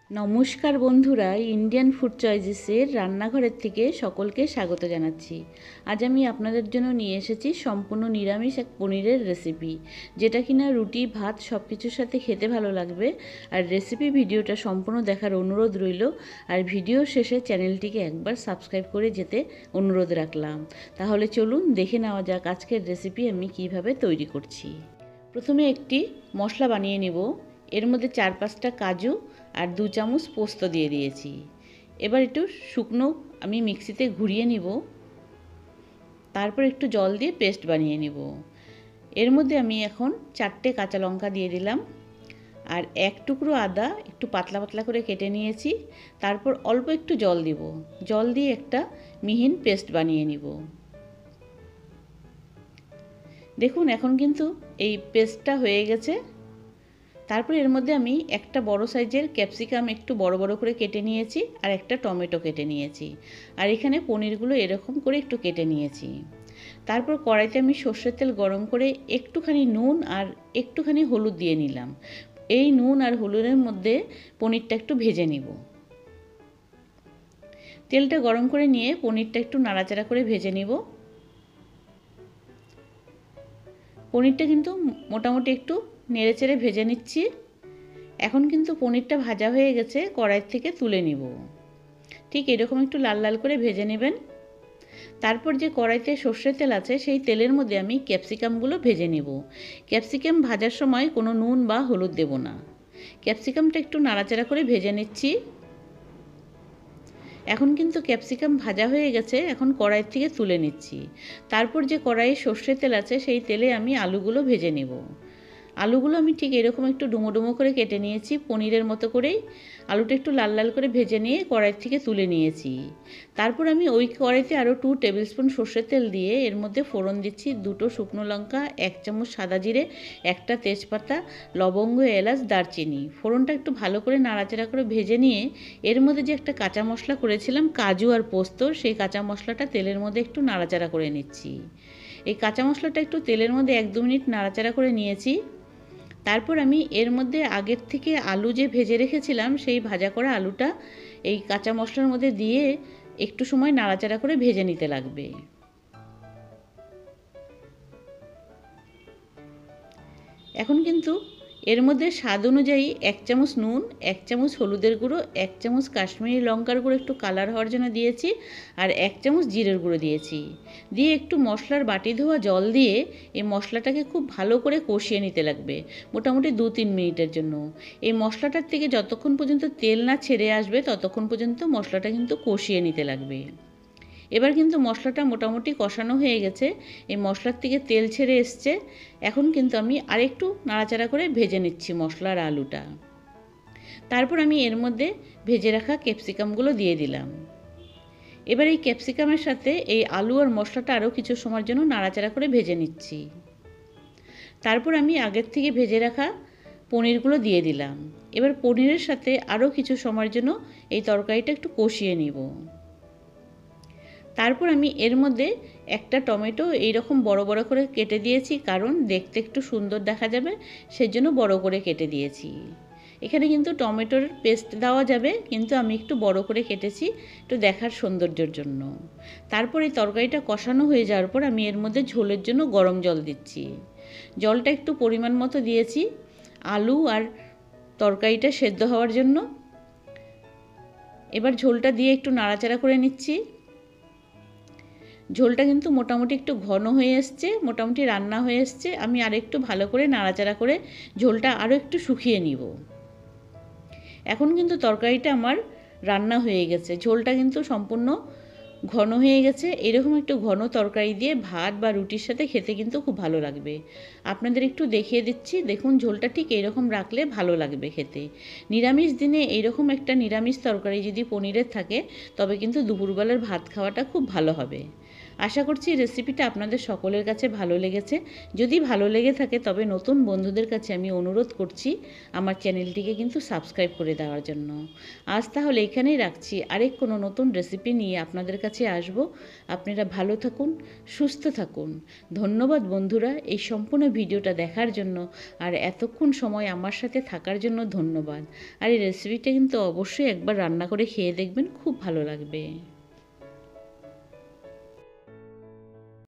নমস্কার বন্ধুরা, Indian food চয়েসেসের রান্নাঘরের থেকে সকলকে স্বাগত জানাচ্ছি। আজ আমি আপনাদের জন্য নিয়ে এসেছি সম্পূর্ণ নিরামিষ এক পনিরের রেসিপি, যেটা কিনা রুটি ভাত সব কিছুর সাথে খেতে ভালো লাগবে। আর রেসিপি ভিডিওটা সম্পূর্ণ দেখার অনুরোধ রইল। আর ভিডিও শেষে চ্যানেলটিকে একবার সাবস্ক্রাইব করে যেতে অনুরোধ রাখলাম। তাহলে চলুন দেখে নেওয়া যাক আজকের রেসিপি আমি কিভাবে তৈরি করছি। প্রথমে একটি মশলা বানিয়ে নেব। এর মধ্যে 4-5টা কাজু আর 2 চামচ পোস্ত দিয়ে দিয়েছি। এবার একটু শুকনো আমি মিক্সিতে ঘুরিয়ে নিব, তারপর একটু জল দিয়ে পেস্ট বানিয়ে নিব। এর মধ্যে আমি এখন 4টে কাঁচা লঙ্কা দিয়ে দিলাম, আর 1 টুকরো আদা একটু পাতলা পাতলা করে কেটে নিয়েছি। তারপর অল্প একটু জল দিব, জল দিয়ে একটা মিহিন পেস্ট বানিয়ে নিব। দেখুন এখন কিন্তু এই পেস্টটা হয়ে গেছে। তারপর এর মধ্যে আমি একটা বড় সাইজের ক্যাপসিকাম একটু বড় বড় করে কেটে নিয়েছি, আর একটা টমেটো কেটে নিয়েছি, আর এখানে পনিরগুলো এরকম করে একটু কেটে নিয়েছি। তারপর কড়াইতে আমি সর্ষের তেল গরম করে একটুখানি নুন আর একটুখানি হলুদ দিয়ে নিলাম। এই নুন আর হলুদের মধ্যে পনিরটা একটু ভেজে নিব। তেলটা গরম করে নিয়ে পনিরটা একটু নাড়াচাড়া করে ভেজে নিব। পনিরটা কিন্তু মোটামুটি একটু নেড়েচেড়ে ভেজে নিচ্ছি। এখন কিন্তু পনিরটা ভাজা হয়ে গেছে, কড়াই থেকে তুলে নিব। ঠিক এরকম একটু লাল লাল করে ভেজে নেবেন। তারপর যে কড়াইতে সর্ষের তেল আছে সেই তেলের মধ্যে আমি ক্যাপসিকামগুলো ভেজে নেব। ক্যাপসিকাম ভাজার সময় কোনো নুন বা হলুদ দেব না। ক্যাপসিকামটা একটু নাড়াচাড়া করে ভেজে নিচ্ছি। এখন কিন্তু ক্যাপসিকাম ভাজা হয়ে গেছে, এখন কড়াই থেকে তুলে নিচ্ছি। তারপর যে কড়াইয়ে সর্ষের তেল আছে সেই তেলে আমি আলুগুলো ভেজে নেব। আলুগুলো আমি ঠিক এরকম একটু ডুমো ডুমো করে কেটে নিয়েছি, পনিরের মতো করেই। আলুটা একটু লাল লাল করে ভেজে নিয়ে কড়াই থেকে তুলে নিয়েছি। তারপর আমি ওই কড়াইতে আরও 2 টেবিল স্পুন সর্ষের তেল দিয়ে এর মধ্যে ফোড়ন দিচ্ছি 2টো শুকনো লঙ্কা, 1 চামচ সাদা জিরে, একটা তেজপাতা, লবঙ্গ, এলাচ, দারচিনি। ফোড়নটা একটু ভালো করে নাড়াচাড়া করে ভেজে নিয়ে এর মধ্যে যে একটা কাঁচা মশলা করেছিলাম কাজু আর পোস্ত, সেই কাঁচা মশলাটা তেলের মধ্যে একটু নাড়াচাড়া করে নিচ্ছি। এই কাঁচা মশলাটা একটু তেলের মধ্যে 1-2 মিনিট নাড়াচাড়া করে নিয়েছি। তারপর আমি এর মধ্যে আগের থেকে আলু যে ভেজে রেখেছিলাম সেই ভাজা করা আলুটা এই কাঁচা মশলার মধ্যে দিয়ে একটু সময় নাড়াচাড়া করে ভেজে নিতে লাগবে। এখন কিন্তু এর মধ্যে স্বাদ অনুযায়ী 1 চামচ নুন, 1 চামচ হলুদের গুঁড়ো, 1 চামচ কাশ্মীরি লঙ্কার গুঁড়ো একটু কালার হওয়ার জন্য দিয়েছি, আর 1 চামচ জিরের গুঁড়ো দিয়েছি। দিয়ে একটু মশলার বাটি ধোয়া জল দিয়ে এই মশলাটাকে খুব ভালো করে কষিয়ে নিতে লাগবে, মোটামুটি 2-3 মিনিটের জন্য। এই মশলাটার থেকে যতক্ষণ পর্যন্ত তেল না ছেড়ে আসবে ততক্ষণ পর্যন্ত মশলাটা কিন্তু কষিয়ে নিতে লাগবে। এবার কিন্তু মশলাটা মোটামুটি কষানো হয়ে গেছে, এই মশলার থেকে তেল ছেড়ে এসছে। এখন কিন্তু আমি আরেকটু নাড়াচাড়া করে ভেজে নিচ্ছি মশলার আলুটা। তারপর আমি এর মধ্যে ভেজে রাখা ক্যাপসিকামগুলো দিয়ে দিলাম। এবার এই ক্যাপসিকামের সাথে এই আলু আর মশলাটা আরও কিছু সময়ের জন্য নাড়াচাড়া করে ভেজে নিচ্ছি। তারপর আমি আগের থেকে ভেজে রাখা পনিরগুলো দিয়ে দিলাম। এবার পনিরের সাথে আরও কিছু সময়ের জন্য এই তরকারিটা একটু কষিয়ে নিব। তারপর আমি এর মধ্যে একটা টমেটো এইরকম বড় বড় করে কেটে দিয়েছি, কারণ দেখতে একটু সুন্দর দেখা যাবে সেজন্য বড় করে কেটে দিয়েছি। এখানে কিন্তু টমেটোর পেস্ট দেওয়া যাবে, কিন্তু আমি একটু বড় করে কেটেছি একটু দেখার সৌন্দর্যের জন্য। তারপর এই তরকারিটা কষানো হয়ে যাওয়ার পর আমি এর মধ্যে ঝোলের জন্য গরম জল দিচ্ছি। জলটা একটু পরিমাণ মতো দিয়েছি আলু আর তরকারিটা সেদ্ধ হওয়ার জন্য। এবার ঝোলটা দিয়ে একটু নাড়াচাড়া করে নিচ্ছি। ঝোলটা কিন্তু মোটামুটি একটু ঘন হয়ে এসছে, মোটামুটি রান্না হয়ে এসছে। আমি আরেকটু ভালো করে নাড়াচাড়া করে ঝোলটা আরও একটু শুকিয়ে নিব। এখন কিন্তু তরকারিটা আমার রান্না হয়ে গেছে, ঝোলটা কিন্তু সম্পূর্ণ ঘন হয়ে গেছে। এরকম একটু ঘন তরকারি দিয়ে ভাত বা রুটির সাথে খেতে কিন্তু খুব ভালো লাগবে। আপনাদের একটু দেখিয়ে দিচ্ছি, দেখুন ঝোলটা ঠিক এইরকম রাখলে ভালো লাগবে খেতে। নিরামিষ দিনে এইরকম একটা নিরামিষ তরকারি যদি পনিরের থাকে তবে কিন্তু দুপুরবেলার ভাত খাওয়াটা খুব ভালো হবে। আশা করছি রেসিপিটা আপনাদের সকলের কাছে ভালো লেগেছে। যদি ভালো লেগে থাকে তবে নতুন বন্ধুদের কাছে আমি অনুরোধ করছি আমার চ্যানেলটিকে কিন্তু সাবস্ক্রাইব করে দেওয়ার জন্য। আজ তাহলে এখানেই রাখছি, আরেক কোনো নতুন রেসিপি নিয়ে আপনাদের কাছে আসব। আপনারা ভালো থাকুন, সুস্থ থাকুন। ধন্যবাদ বন্ধুরা এই সম্পূর্ণ ভিডিওটা দেখার জন্য, আর এতক্ষণ সময় আমার সাথে থাকার জন্য ধন্যবাদ। আর এই রেসিপিটা কিন্তু অবশ্যই একবার রান্না করে খেয়ে দেখবেন, খুব ভালো লাগবে।